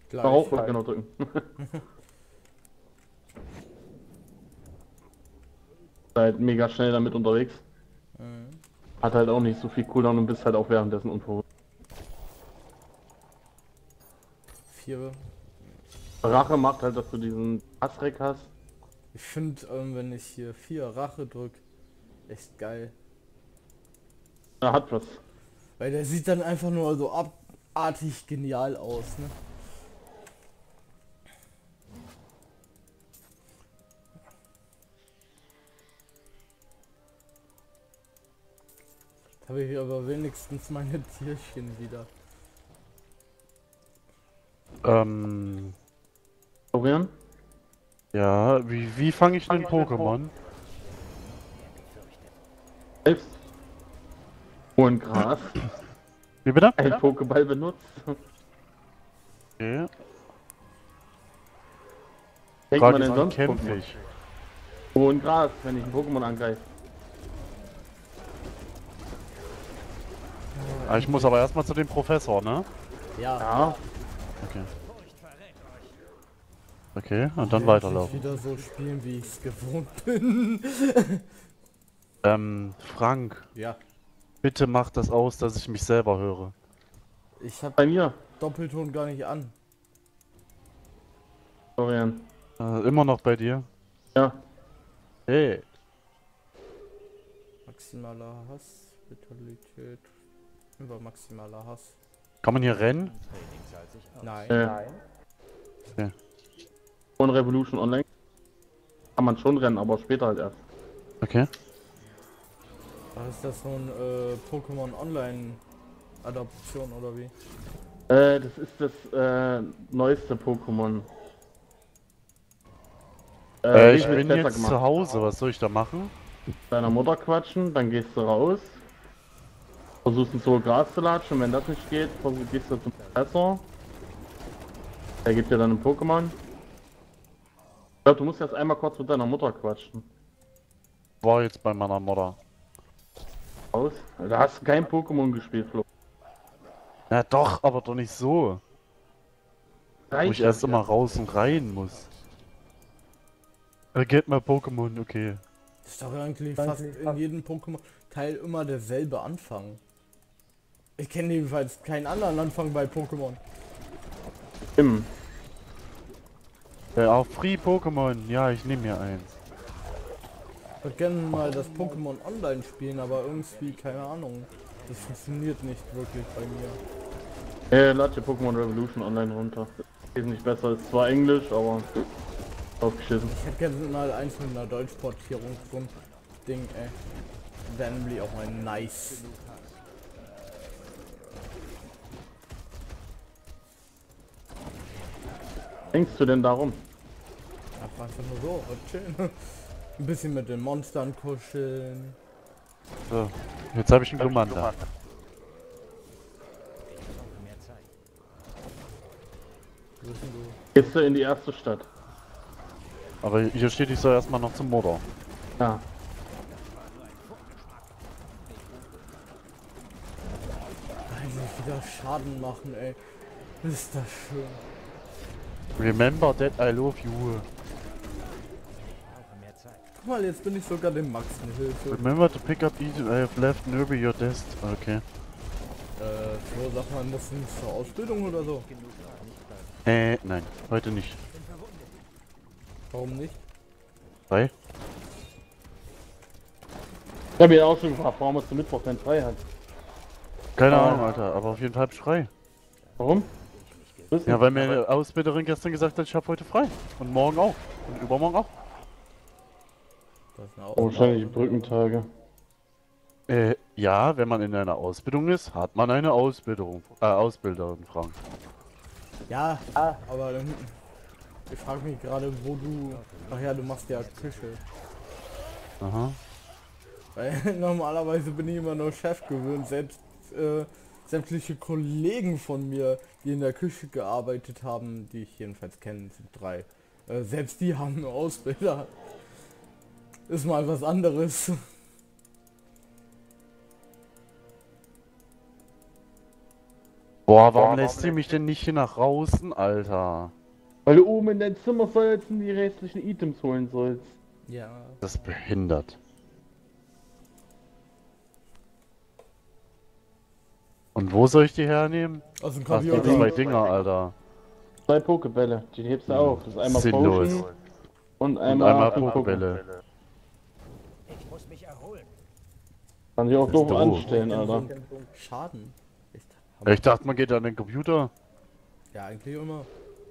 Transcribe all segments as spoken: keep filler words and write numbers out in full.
Gleich. Darauf genau drücken. Halt mega schnell damit unterwegs. Mhm. Hat halt auch nicht so viel Cooldown und bist halt auch währenddessen unverwundbar. Vier. Rache macht halt, dass du diesen Hassreck hast. Ich finde, ähm, wenn ich hier vier Rache drück, echt geil. Er hat was. Weil der sieht dann einfach nur so abartig genial aus, ne? Jetzt habe ich aber wenigstens meine Tierchen wieder. Ähm, Florian? ja, wie, wie fange ich den Pokémon? Selbst. Hohen Gras. Wie bitte? Ein Pokéball benutzt. Okay. Denkt Frage man ist, denn wie sonst kämpfe Pokémon? ich? Hohen Gras, wenn ich ein Pokémon angreife. Ah, ich muss aber erstmal zu dem Professor, ne? Ja, Ja, Okay. Okay, und dann jetzt weiterlaufen. wieder so spielen, wie ich es gewohnt bin. Ähm, Frank, Ja, bitte mach das aus, dass ich mich selber höre. ich habe bei mir, Doppelton gar nicht an. Florian. Äh, immer noch bei dir? Ja, Hey. Maximaler Hass, Vitalität, über maximaler Hass. Kann man hier rennen? Nein. äh, von Revolution Online kann man schon rennen, aber später halt erst. Okay. Was ist das so ein äh, Pokémon Online Adaption oder wie? Äh, das ist das äh, neueste Pokémon. Äh, Äh, ich wesentlich bin besser jetzt gemacht. zu Hause, was soll ich da machen? Deiner Mutter quatschen, dann gehst du raus. Versuchst ein Zoo Gras zu latschen, wenn das nicht geht, versuch, gehst du zum Professor. Der gibt dir dann ein Pokémon. Ich glaube, du musst erst einmal kurz mit deiner Mutter quatschen. War jetzt bei meiner Mutter. Raus. Da hast du kein Pokémon gespielt, Flo. Ja doch, aber doch nicht so. Wo ich Reicht erst das immer jetzt? raus und rein muss. Er geht mal Pokémon, okay. Das ist doch eigentlich fast in jedem Pokémon Teil immer derselbe Anfang. Ich kenne jedenfalls keinen anderen Anfang bei Pokémon. Im. Ja, auch Free Pokémon. Ja, ich nehme mir eins. Ich würde gerne mal das Pokémon Online spielen, aber irgendwie, keine Ahnung. Das funktioniert nicht wirklich bei mir. Äh, lad dir Pokémon Revolution Online runter. Ist nicht besser, ist zwar Englisch, aber aufgeschissen. Ich hätte gerne mal eins mit einer Deutschportierung, so ein Ding, ey. Wäre nämlich auch mal nice. Denkst du denn darum? Einfach nur so, und chillen. Ein bisschen mit den Monstern kuscheln. So, jetzt habe ich einen Glumanda. Wo bist denn du? Gehst du in die erste Stadt? Aber hier steht, ich soll erstmal noch zum Mutter. Ja. Eigentlich wieder Schaden machen, ey. Ist das schön. Remember that I love you. Guck mal, jetzt bin ich sogar dem Max eine Hilfe. Remember to pick up these I have left near your desk. Okay. Äh, so sagt man das nicht zur Ausbildung oder so? Äh, nein, heute nicht. Warum nicht? Drei? Ich habe ja auch schon gefragt, warum hast du Mittwoch denn frei hat? Keine Ah. Ahnung, Alter, aber auf jeden Fall hab ich frei. Warum? Wissen? Ja, weil mir eine Ausbilderin gestern gesagt hat, ich habe heute frei. Und morgen auch. Und übermorgen auch. Das ist eine Oh, wahrscheinlich Brückentage. Äh, ja, wenn man in einer Ausbildung ist, hat man eine Ausbildung, äh, Ausbilderin, Frank. Ja, aber ähm, ich frage mich gerade, wo du... Ach ja, du machst ja Küche. Aha. Weil normalerweise bin ich immer nur Chef gewöhnt. Selbst äh, sämtliche Kollegen von mir, die in der Küche gearbeitet haben, die ich jedenfalls kenne, sind drei. Äh, selbst die haben eine Ausbilder. Ist mal was anderes. Boah, warum lässt ihr mich denn nicht hier nach draußen, Alter? Weil du oben in dein Zimmer sollst und die restlichen Items holen sollst. Ja. Das ist behindert. Und wo soll ich die hernehmen? Aus dem Was die Computer. zwei Dinger, Alter. Zwei Pokebälle, die hebst du Hm, auf. Das ist einmal sinnlos. Potion und Und einmal, einmal fünf Pokebälle. Ich muss mich erholen. Kann sich auch Das doof ist doof. anstellen, Denn so Alter. ein Schaden. Echt. Ich dachte, man geht an den Computer. Ja, eigentlich immer.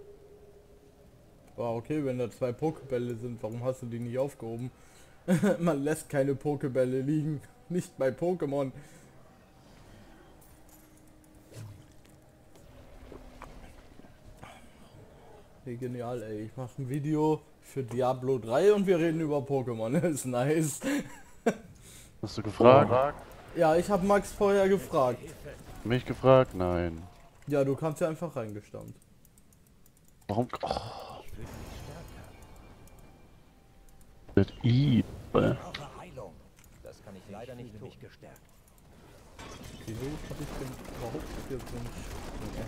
War okay, wenn da zwei Pokebälle sind, warum hast du die nicht aufgehoben? Man lässt keine Pokebälle liegen. Nicht bei Pokémon. Hey, genial, ey. Ich mache ein Video für Diablo drei und wir reden über Pokémon. Ist nice. Hast du gefragt? Ja, ich habe Max vorher gefragt. Mich gefragt? Nein. Ja, du kamst ja einfach reingestammt. Warum? Oh. Das I. Ich brauche Heilung. Das kann ich leider nicht tun. Mich gestärkt. Wieso habe ich denn überhaupt hier so ein...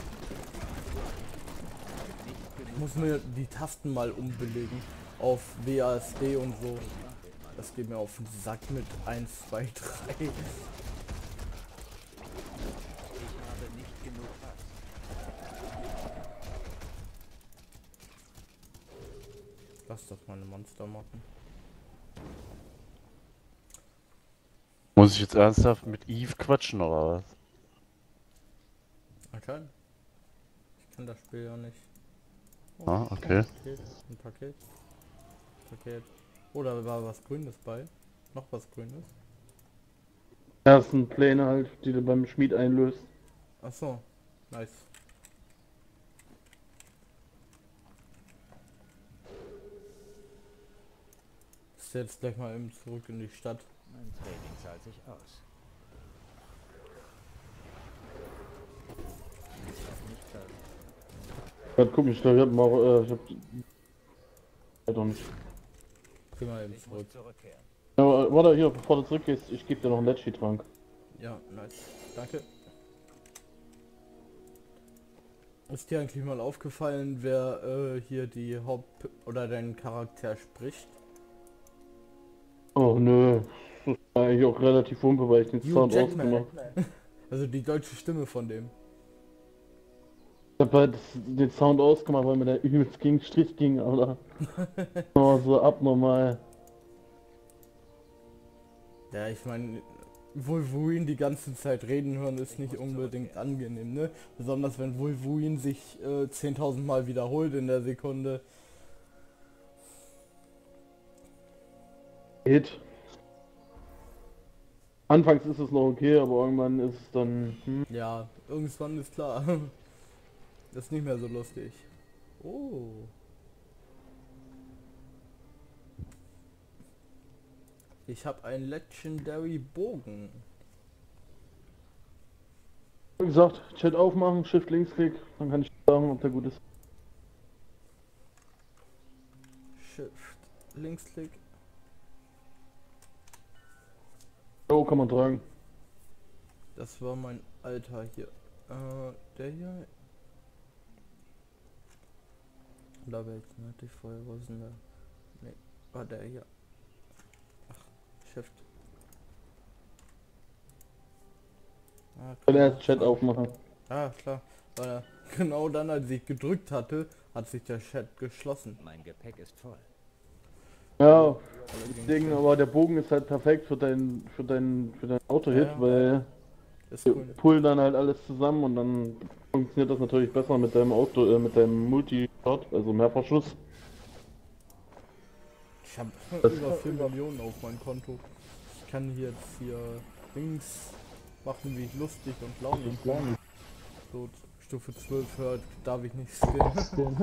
Ich muss mir die Tasten mal umbelegen auf W A S D und so. Das geht mir auf den Sack mit eins, zwei, drei. Ich habe nicht genug Hass. Lass das meine Monster machen. Muss ich jetzt ernsthaft mit Eve quatschen oder was? Okay. Ich kann das Spiel ja nicht. Oh, Ah, okay. Ein Paket. Ein Paket. Paket. Oh, da war was Grünes bei. Noch was Grünes. Das sind Pläne halt, die du beim Schmied einlöst. Ach so. Nice. Ist jetzt gleich mal eben zurück in die Stadt. Mein Training zahlt sich aus. Ja, guck, ich glaube, ich hab mal, äh, ich hab... Ja, doch nicht. Geh mal eben Ich zurück. muss zurückkehren. Ja, aber warte, hier, bevor du zurückgehst, ich gebe dir noch einen Letschi-Trank. Ja, nice. Danke. Ist dir eigentlich mal aufgefallen, wer äh, hier die Haupt- oder deinen Charakter spricht? Oh, nö. Das ist eigentlich auch relativ wumpe, weil ich den Hugh Sound Jackman. ausgemacht. Also die deutsche Stimme von dem. Ich hab halt den Sound ausgemacht, weil mir der übelst gegen den Strich ging, Alter. Oh, so abnormal. Ja, ich meine, Wolverine die ganze Zeit reden hören ist nicht unbedingt angenehm, ne? Besonders wenn Wolverine sich äh, zehntausend Mal wiederholt in der Sekunde. Geht. Anfangs ist es noch okay, aber irgendwann ist es dann... Hm. Ja, irgendwann ist klar. Das ist nicht mehr so lustig. Oh. Ich habe einen Legendary Bogen. Wie gesagt, Chat aufmachen, Shift Linksklick, dann kann ich sagen, ob der gut ist. Shift Linksklick. Oh, kann man tragen. Das war mein Alter hier. Äh, der hier. Da wäre jetzt natürlich vorher, wo ist denn der? Ne, war der hier. Ach, Shift. Ah, Ich will klar. erst Chat aufmachen. Ah, klar. Weil er, genau dann, als ich gedrückt hatte, hat sich der Chat geschlossen. Mein Gepäck ist voll. Ja, Allerdings, Ding, aber der Bogen ist halt perfekt für dein für dein für dein Auto-Hit, Ja, ja. weil ist wir cool. pullen dann halt alles zusammen und dann funktioniert das natürlich besser mit deinem Auto, äh, mit deinem Multi-Shot, also Mehrfachschuss. Ich habe Das- über vier Millionen auf meinem Konto. Ich kann hier jetzt hier Dings machen, wie ich lustig und launig bin. So Stufe zwölf hört, darf ich nicht skinnen.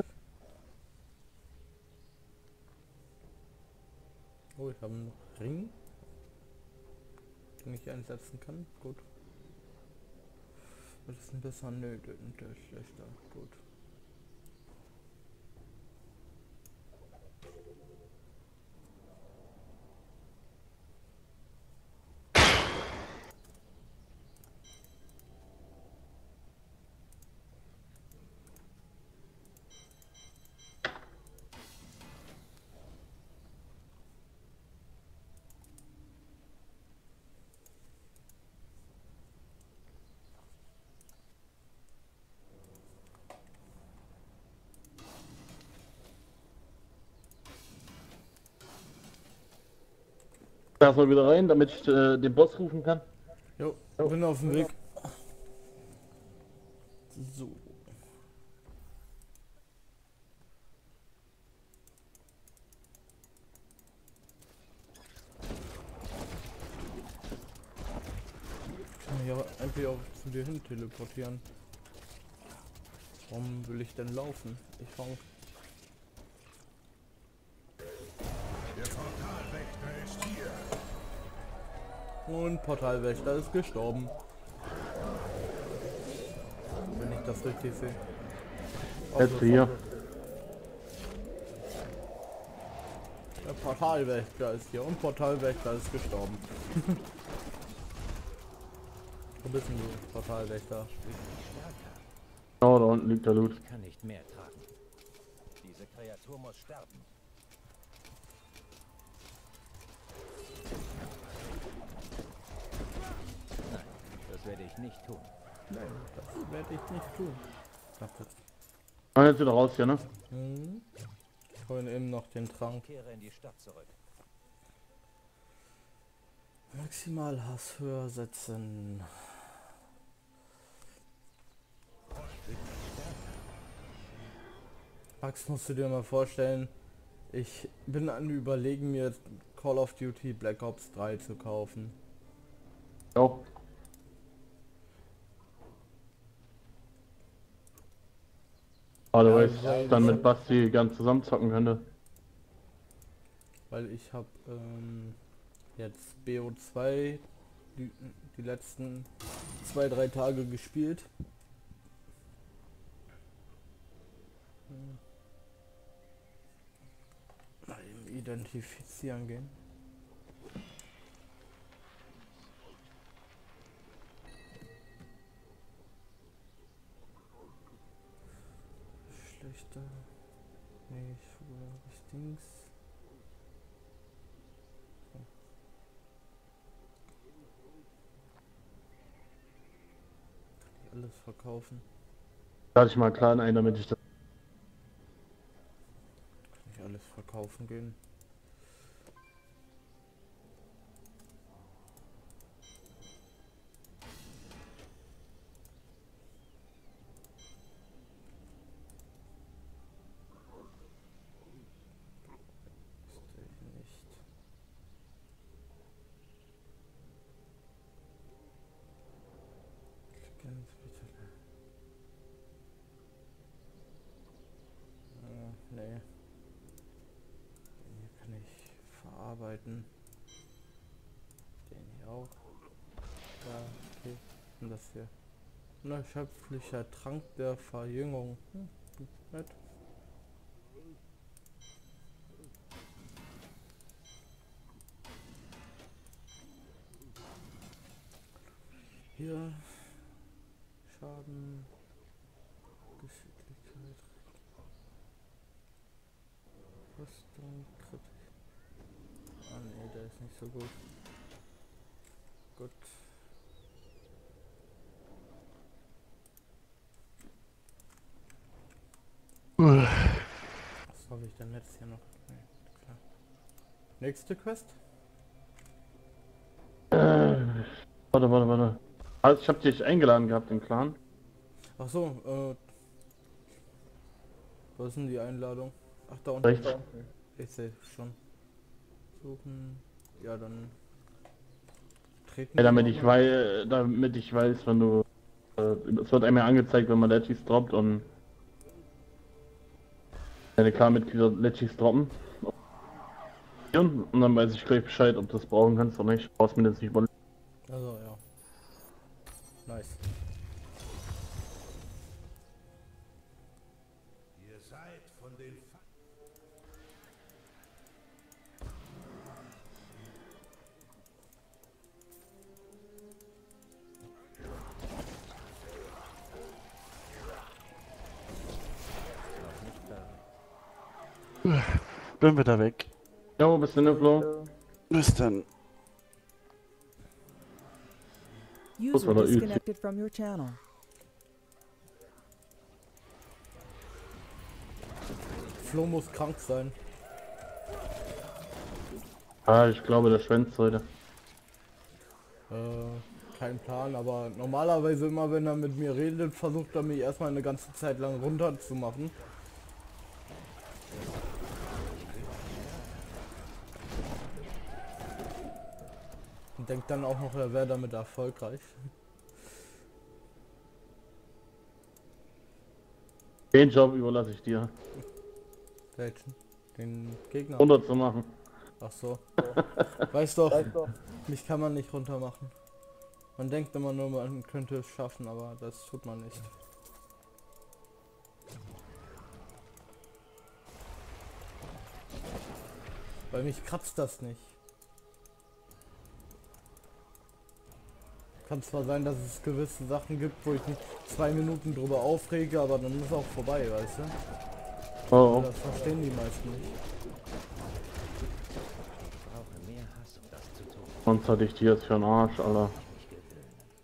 Oh, ich habe einen Ring, den ich einsetzen kann. Gut. Was ist denn besser? Nö, der der ist schlechter. Gut. Lass mal wieder rein, damit ich äh, den Boss rufen kann. Jo, bin auf dem Weg. So. Ich kann mich aber eigentlich auch zu dir hin teleportieren. Warum will ich denn laufen? Ich fang. Der Portalwächter ist hier. Und Portalwächter ist gestorben. Wenn ich das richtig sehe. Jetzt hier. Der Portalwächter ist hier und Portalwächter ist gestorben. Wo bist denn du, Portalwächter? Oh, da unten liegt der Loot. Ich kann nicht mehr tragen. Diese Kreatur muss sterben. Nein, das werde ich nicht tun. Nein, das werde ich nicht tun. Ach, das. Ah, jetzt wieder raus hier, ne? Hm. Ich hole eben noch den Trank. Kehre in die Stadt zurück. Maximalhass höher setzen. Max, musst du dir mal vorstellen, ich bin an Überlegen, mir Call of Duty Black Ops drei zu kaufen. Jo. Aber du weißt, weil- dann mit Basti ganz zusammen zocken könnte. Weil ich habe ähm, jetzt B O zwei die, die letzten zwei, drei Tage gespielt. Hm. Mal eben identifizieren gehen. Schlechter. Nee, ich hab ich Dings. So. Kann ich alles verkaufen? Lade ich mal klar ein, damit ich das. Kann ich alles verkaufen gehen? Wüsste ich nicht. Klicken Sie bitte. Äh, nee. Den hier kann ich verarbeiten. Den hier auch. Ja, okay. Und das hier. Unerschöpflicher Trank der Verjüngung. Hm, nett. Hier. Schaden. Geschicklichkeit. Rüstung. Kritik. Ah nee, der ist nicht so gut. Gut. Was habe ich denn jetzt hier noch? Nee, klar. Nächste Quest? Äh, warte, warte, warte. Also ich hab dich eingeladen gehabt im Clan. Ach so, äh. Wo ist denn die Einladung? Ach, da unten. Rechts. Ich sehe schon. Suchen. Ja, dann. Treten. Ja, damit wir ich mal. weiß, damit ich weiß, wenn du. Äh, es wird einem ja angezeigt, wenn man Legis droppt und deine Clan-Mitglieder Legis droppen. Und dann weiß ich gleich Bescheid, ob du das brauchen kannst oder nicht. Brauchst mir das nicht überlegen. Also, ja. Nice. Ihr seid von den Fa Noch nicht da. Bin wieder weg. Jo, bist du in der Flo? Bis dann. war User doch üblich. disconnected from your channel. Flo muss krank sein. Ah, ich glaube, der schwänzt heute. Äh, kein Plan, aber normalerweise immer, wenn er mit mir redet, versucht er mich erstmal eine ganze Zeit lang runter zu machen. Und denkt dann auch noch, er wäre damit erfolgreich. Den Job überlasse ich dir. Welchen? Den Gegner. Runter zu machen. Ach so. Weißt doch, mich kann man nicht runter machen. Man denkt immer nur, man könnte es schaffen, aber das tut man nicht. Bei mich kratzt das nicht. Kann zwar sein, dass es gewisse Sachen gibt, wo ich mich zwei Minuten drüber aufrege, aber dann ist auch vorbei, weißt du? Oh, Das verstehen die meisten nicht. Ich brauche mehr Hass, um das zu tun. sonst hatte ich die jetzt für einen Arsch, Alter. Mich gewöhnen.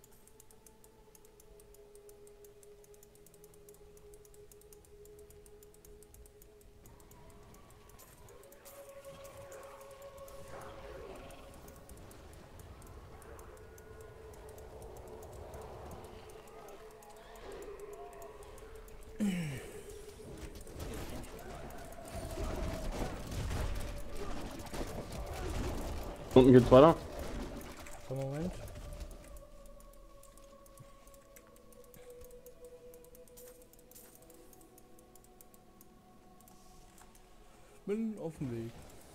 Unten geht's weiter. So, Moment. Bin auf dem Weg.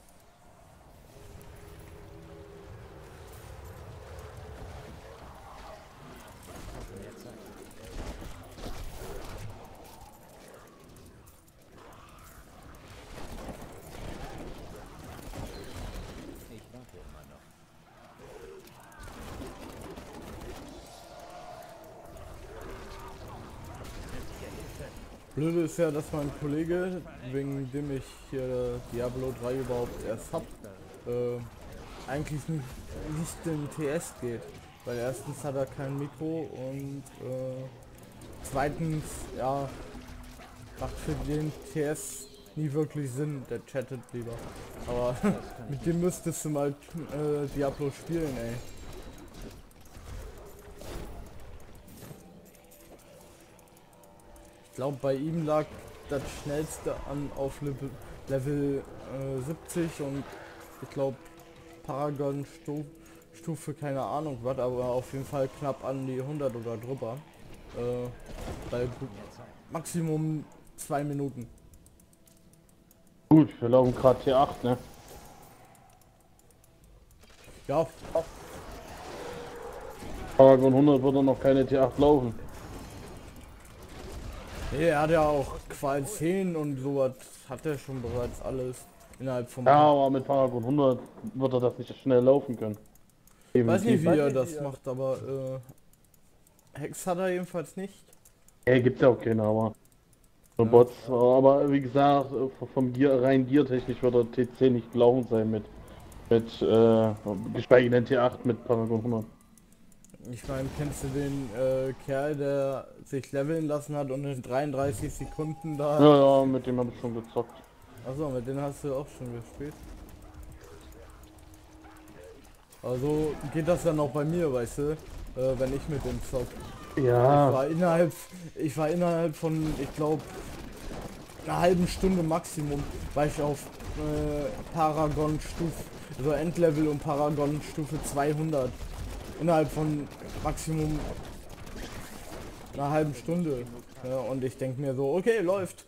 Mehr Zeit. Ich warte immer noch. Blöde ist ja, dass mein Kollege, wegen dem ich hier Diablo drei überhaupt erst hab, äh, eigentlich nicht, nicht in T S geht. Weil erstens hat er kein Mikro und äh, zweitens, ja, macht für den T S nie wirklich Sinn, der chattet lieber. Aber mit dem müsstest du mal äh, Diablo spielen, ey. Ich glaube, bei ihm lag das schnellste an auf Level, Level äh, siebzig und ich glaube Paragon Stu Stufe, keine Ahnung was, aber auf jeden Fall knapp an die hundert oder drüber. Äh, bei Maximum zwei Minuten. Gut, wir laufen gerade T acht, ne? Ja, Paragon hundert wird er noch keine T acht laufen. nee, er hat ja auch Qual zehn und sowas, hat er schon bereits alles innerhalb vom... Ja, aber mit Paragon hundert wird er das nicht schnell laufen können. Ich weiß nicht, wie er Definitiv. das macht, aber äh, Hex hat er jedenfalls nicht. Ey, gibt's ja auch keine, aber so Bots. Aber wie gesagt, vom Gear, rein Gear-technisch wird der T zehn nicht gelaufen sein mit mit äh, geschweige denn T acht mit Paragon hundert. Ich meine, kennst du den äh, Kerl, der sich leveln lassen hat und in dreiunddreißig Sekunden da... Ja, ja, mit dem habe ich schon gezockt. Achso, mit denen hast du auch schon gespielt. Also geht das dann auch bei mir, weißt du, äh, wenn ich mit dem zock. Ich Ja, war innerhalb, ich war innerhalb von, ich glaube, einer halben Stunde Maximum, war ich auf äh, Paragon Stufe, also Endlevel und Paragon Stufe zweihundert. Innerhalb von Maximum einer halben Stunde. Ja, und ich denke mir so, okay, läuft.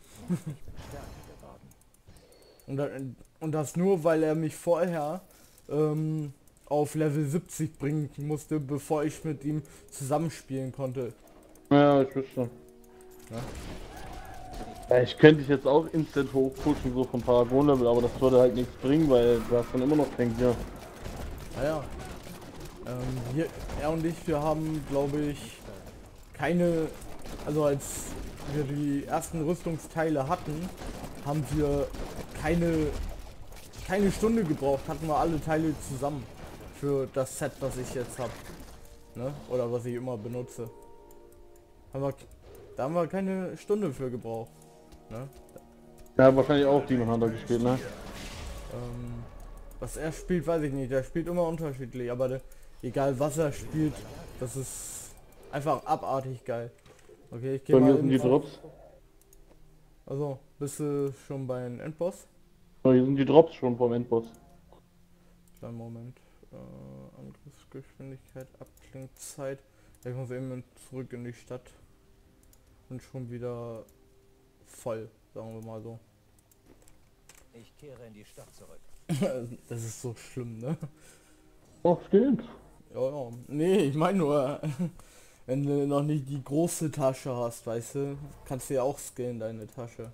und, da, und das nur, weil er mich vorher ähm, auf Level siebzig bringen musste, bevor ich mit ihm zusammenspielen konnte. ja, ich wüsste schon. Ja. Ja, ich könnte dich jetzt auch instant hochpushen, so vom Paragon-Level, aber das würde halt nichts bringen, weil du hast dann immer noch kein Gear. Naja. Ähm, wir, er und ich, wir haben, glaube ich, keine, also als wir die ersten Rüstungsteile hatten, haben wir keine, keine Stunde gebraucht, hatten wir alle Teile zusammen für das Set, was ich jetzt habe, ne? Oder was ich immer benutze. Haben wir, da haben wir keine Stunde für gebraucht, ne? Ja, wahrscheinlich auch Demon Hunter gespielt, ne? Ähm, Was er spielt, weiß ich nicht. Der spielt immer unterschiedlich, aber der, egal was er spielt, das ist einfach abartig geil. Okay, ich gehe Bei mal mir sind die in, Drops. Also, bist du schon bei einem Endboss? Ja, hier sind die Drops schon vom Endboss. Kleinen Moment. Äh, Angriffsgeschwindigkeit, Abklingzeit. Ja, ich muss eben zurück in die Stadt. Und schon wieder voll, sagen wir mal so. Ich kehre in die Stadt zurück. Das ist so schlimm, ne? Ach, geht. Ja, ja. Nee, ich meine nur, wenn du noch nicht die große Tasche hast, weißt du, kannst du ja auch skillen, deine Tasche.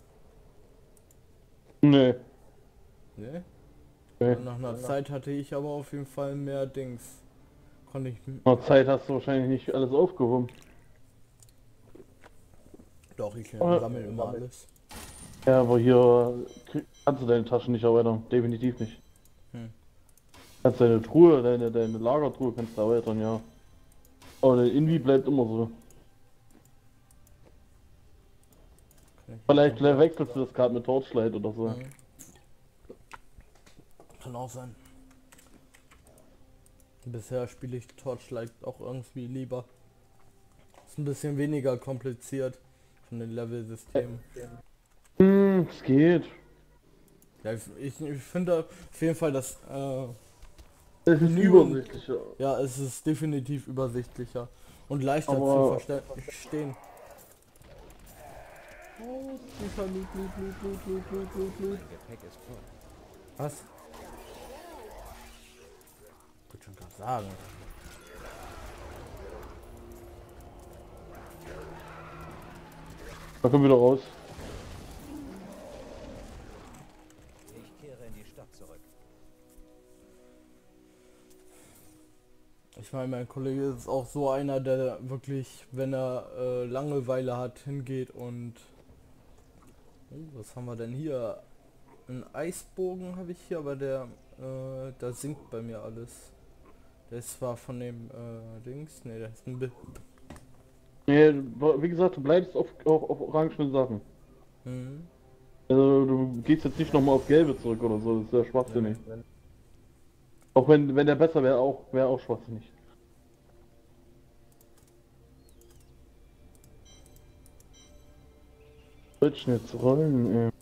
Nee. Ne? Nee. Nach einer Zeit hatte ich aber auf jeden Fall mehr Dings. Konnte ich... Nach Zeit hast du wahrscheinlich nicht alles aufgehoben. Doch, ich Aber- sammle immer alles. Ja, aber hier krieg- kannst du deine Taschen nicht erweitern. Definitiv nicht. Hm. Kannst deine Truhe, deine, deine Lagertruhe kannst du erweitern, ja. Aber der Invi bleibt immer so. Kann ich- Vielleicht wechselst du das gerade mit Torchlight oder so. Mhm. Kann auch sein. Bisher spiele ich Torchlight auch irgendwie lieber. Ist ein bisschen weniger kompliziert von den Level-Systemen. Hm, es geht. Ja, ich ich, ich finde auf jeden Fall, dass äh, Es ist Menü- übersichtlicher. ja, es ist definitiv übersichtlicher und leichter Aber- zu verstehen. Oh, Blut, Blut, Blut, Blut, Blut, Blut, Blut, Blut. Gepäck ist voll. Was? Ich wollte schon gerade sagen. Da kommen wir wieder raus. Ich kehre in die Stadt zurück. Ich meine, mein Kollege ist auch so einer, der wirklich, wenn er äh, Langeweile hat, hingeht und... Oh, was haben wir denn hier? Ein Eisbogen habe ich hier, aber der, äh, da sinkt bei mir alles. Der ist zwar von dem äh, Dings, ne, der ist ein Bi Nee, wie gesagt, du bleibst auf, auf, auf orangenen Sachen. mhm. Also du gehst jetzt nicht nochmal auf gelbe zurück oder so, das ist ja schwachsinnig. Auch wenn, wenn der besser wäre, auch wäre auch schwachsinnig. Switchen jetzt rollen, ey.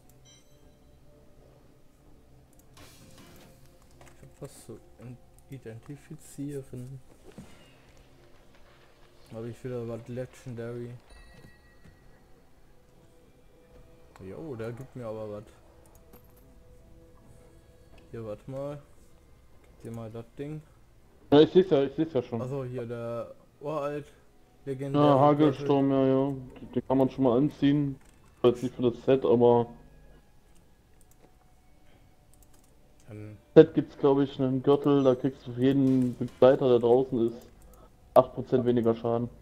Ich hab was zu identifizieren. Habe ich wieder was Legendary. Jo, der gibt mir aber was. Hier, warte mal. Gib dir mal das Ding. Ja, ich seh's ja, ich seh's ja schon. Also hier der uralt legendäre Ja, Gürtel. Hagelsturm, ja, ja. Den kann man schon mal anziehen. Jetzt nicht für das Set, aber Dann Set gibt's glaube ich einen Gürtel, da kriegst du für jeden Begleiter, der draußen ist, acht Prozent weniger Schaden.